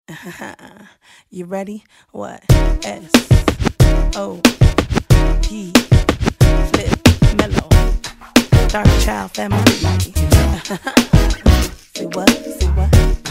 You ready? What? S-O-P Flip Mellow Dark Child Family. Say what? Say what?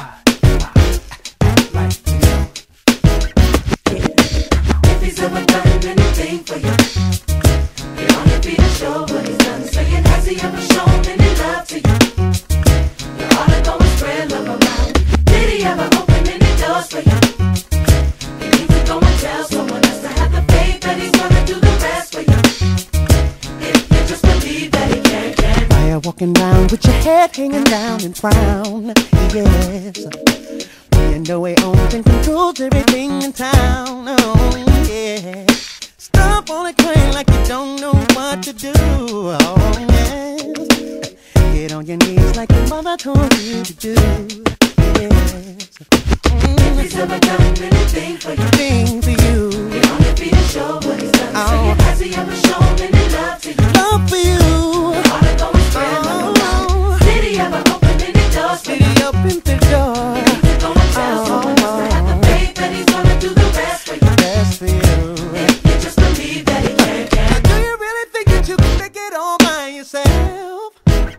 If he's ever done anything for you, he only be to show what he's done. Saying, has he ever shown any love to you? You ought to go and spread love around. Did he ever open any doors for you? You need to go and tell someone else to have the faith that he's gonna do the rest for you. If you just believe that he can. Why you walking round with your head hanging down and frown? Yes. You know he owns and controls everything in town. Oh, yeah. Stop on the crane like you don't know what to do. Oh, yes. Get on your knees like your mother told you to do. Yes. If he's ever done anything for you, Thing for you. he only be to show what he's done. Saying, has he ever shown any love to you? Love for you. You ought to go and spread love around. Did he ever open any doors for Did you? he open the door? Go and tell someone else to have the faith that he's gonna do the rest for you. Best for you. If you just believe that he can. Do you really think that you can make it all by yourself?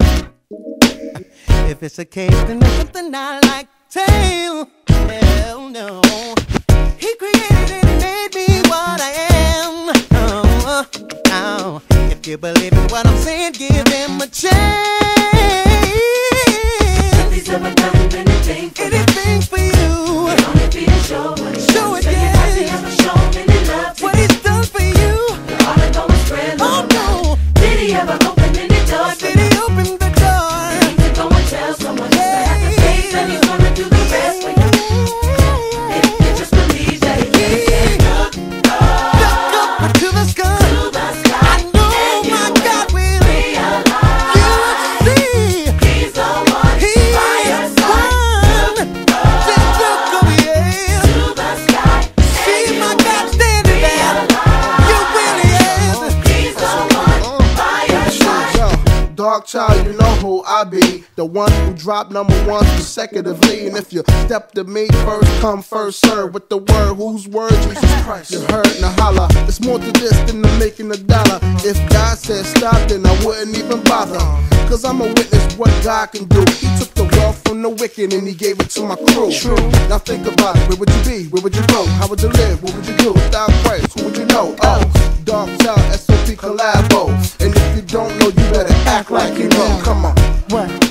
If it's a case, then there's something I like to tell. Hell no. He created and made me what I am. Oh. If you believe in what I'm saying, give him a chance. If he's ever done anything for you, Anything for you. he only be to show what he's Show done. it, Saying, has he ever shown any love to What you? he's done for you. You ought to go and spread love Oh around. no. Did he ever open any doors for Did you? he open the door? You need to go and tell someone else to have the faith that he's gonna do the rest for you. If you just believe that he can. Look Up to the sky. to the sky, I know and you my God will. realize You see, he's the one He by your is side. one. Just look over here. To the sky, See and my you God standing there. You really is. he's the one by your side. Yo, Dark Child, you know who I be. The one who dropped #1 consecutively. And if you step to me, first come, first serve. With the word, whose word? Jesus Christ. You heard, now holla. It's more to this than to making a dollar. If God said stop, then I wouldn't even bother. Cause I'm a witness what God can do. He took the wealth from the wicked and he gave it to my crew. True. Now think about it. Where would you be? Where would you go? How would you live? What would you do? Without Christ, who would you know? Oh, Dark Child, SOP collabo. And if you don't know, you better act like you know. Come on. What?